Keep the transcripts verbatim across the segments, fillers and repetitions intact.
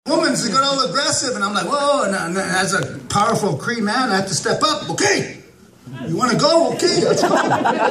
Woman's got all aggressive, and I'm like, whoa, and, and as a powerful Cree man, I have to step up. Okay, you want to go? Okay, let's go.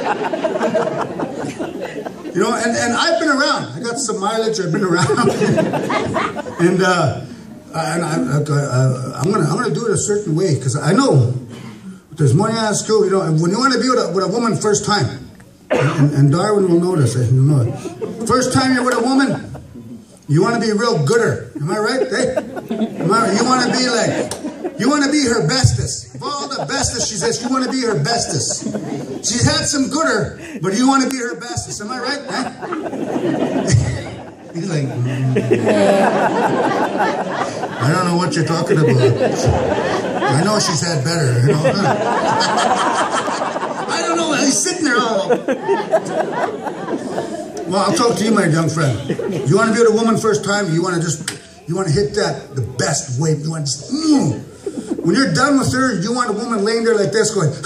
You know, and, and I've been around. I got some mileage. I've been around, and uh, and I, I, I, I'm gonna I'm gonna do it a certain way because I know there's money out of school. You know, when you want to be with a, with a woman first time, and, and Darwin will know this. You know, first time you're with a woman. You want to be real gooder. Am I right? Hey? Am I, you want to be like, you want to be her bestest. Of all the bestest, she says, you want to be her bestest. She's had some gooder, but you want to be her bestest. Am I right? Huh? He's like, mm. I don't know what you're talking about. I know she's had better. You know? I don't know. He's sitting there all. Well, I'll talk to you, my young friend. You want to be with a woman first time? You want to just, you want to hit that the best way. You want to just, mm. When you're done with her, you want a woman laying there like this going,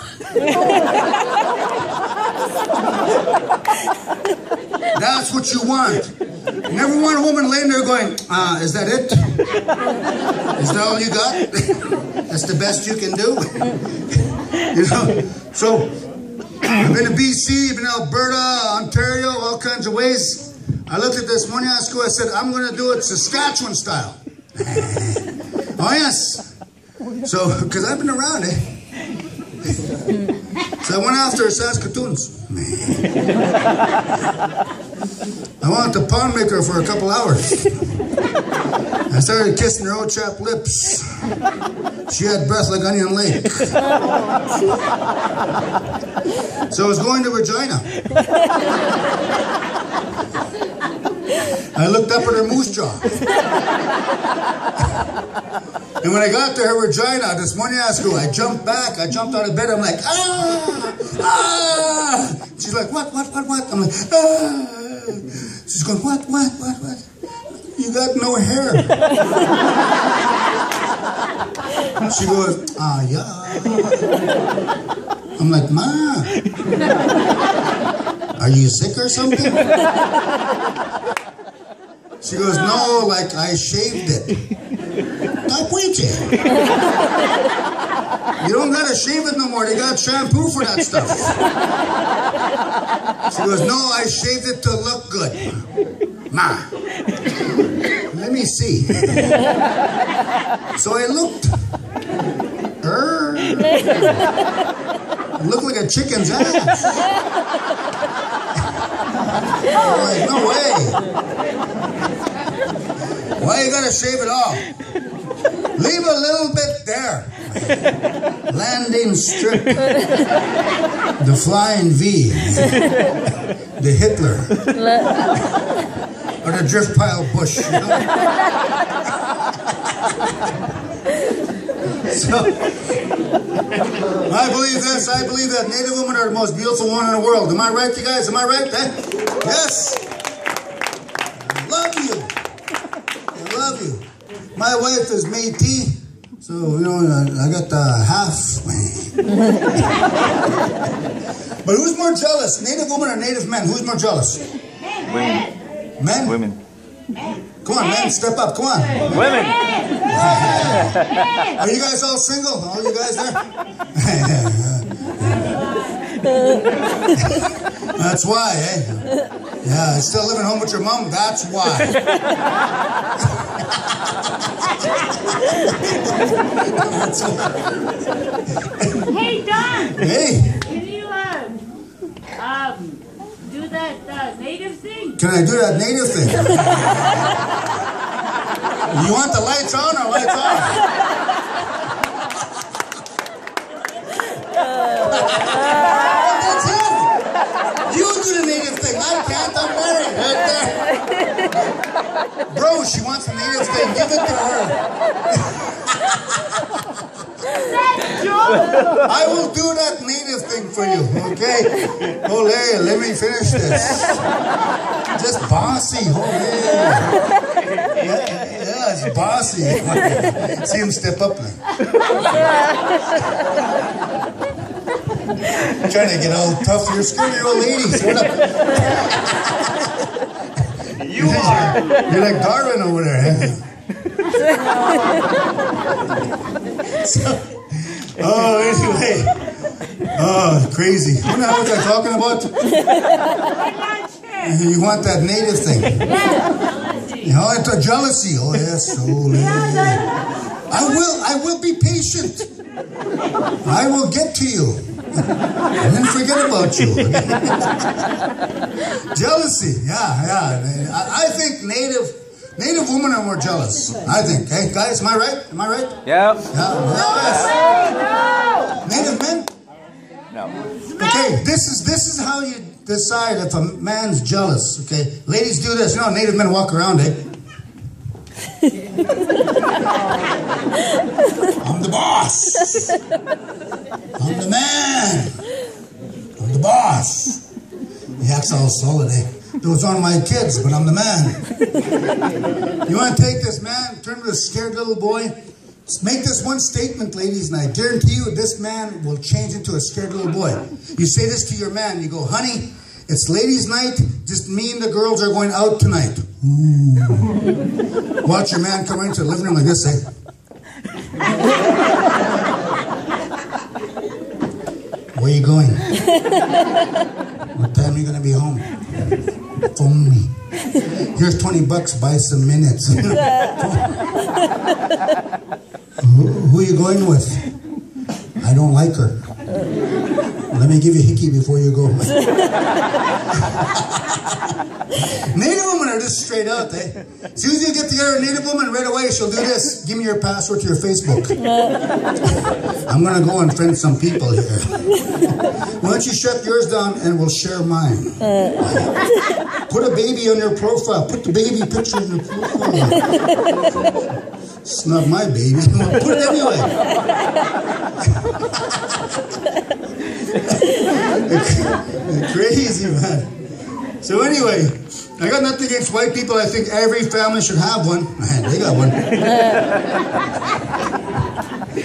that's what you want. You never want a woman laying there going, uh, is that it? Is that all you got? That's the best you can do? You know, so... I've been to B C, I've been to Alberta, Ontario, all kinds of ways. I looked at this money out of school, I said, I'm going to do it Saskatchewan style. Oh, yes. So, because I've been around, eh? So I went after Saskatoons. I wanted to pawn maker for a couple hours. I started kissing her old chap lips. She had breath like Onion Lake. So I was going to Regina. I looked up at her moose jaw. And when I got to her Regina, this morning at school, I jumped back, I jumped out of bed, I'm like, ah, ah. She's like, what, what, what, what? I'm like, ah. She's going, what, what, what, what? You got no hair. She goes, ah, yeah. I'm like, Ma, are you sick or something? She goes, no, like I shaved it. Stop waiting. You don't gotta shave it no more. They got shampoo for that stuff. She goes, no, I shaved it to look good. Ma, let me see. So I looked. Er. It looked like a chicken's ass. I'm like, no way. Why you gotta shave it off? Leave a little bit there. Landing strip. The flying V. The Hitler. Or the drift pile bush. You know? So, I believe this. I believe that Native women are the most beautiful one in the world. Am I right, you guys? Am I right? Eh? Yes. I love you. I love you. My wife is Métis, so you know I got the half. But who's more jealous, Native woman or Native men? Who's more jealous? Women. Men? Women. Come on, men, step up. Come on. Women. Are you guys all single? All you guys there? That's why, eh? Yeah, still living home with your mom? That's why. That's why. Hey, Don! Hey! Can you, uh, um, do that uh, native thing? Can I do that native thing? You want the lights on or lights off? That's it. You do the native thing. I can't. I'm married right there. Bro, she wants the native thing. Give it to her. I will do that native thing for you, okay? Ole, let me finish this. Just bossy, ole. Yeah, yeah, it's bossy. See him step up now. Trying to get all tough. You're scared of your old ladies. What up? You are. You're like Darwin over there. So, oh, anyway. Oh, crazy. What the hell was I talking about? You want that native thing. You know, it's a jealousy. Oh, yes. Oh, yeah. I will, I will be patient. I will get to you. And then forget about you. Jealousy. Yeah, yeah. I, I think native... Native women are more jealous, I think. Hey, guys, am I right? Am I right? Yep. Yeah. Yes. Native men? No. Okay, this is this is how you decide if a man's jealous. Okay, ladies do this. You know, native men walk around, eh? I'm the boss. I'm the man. I'm the boss. He acts all solid, eh? Those aren't my kids, but I'm the man. You want to take this man, turn to a scared little boy? Make this one statement, ladies, and I guarantee you this man will change into a scared little boy. You say this to your man, you go, honey, it's ladies' night, just me and the girls are going out tonight. Ooh. Watch your man come into the living room like this, eh? Where are you going? What time are you going to be home? Phone me. Here's twenty bucks, buy some minutes. who, who are you going with? I don't like her. Let me give you a hickey before you go. Native women are just straight out, eh? As soon as you get together a native woman, right away she'll do this. Give me your password to your Facebook. I'm going to go and friend some people here. Why don't you shut yours down and we'll share mine? Put a baby on your profile. Put the baby picture in your profile. It's not my baby. Put it anyway. Crazy, man. So anyway, I got nothing against white people. I think every family should have one. Man, they got one.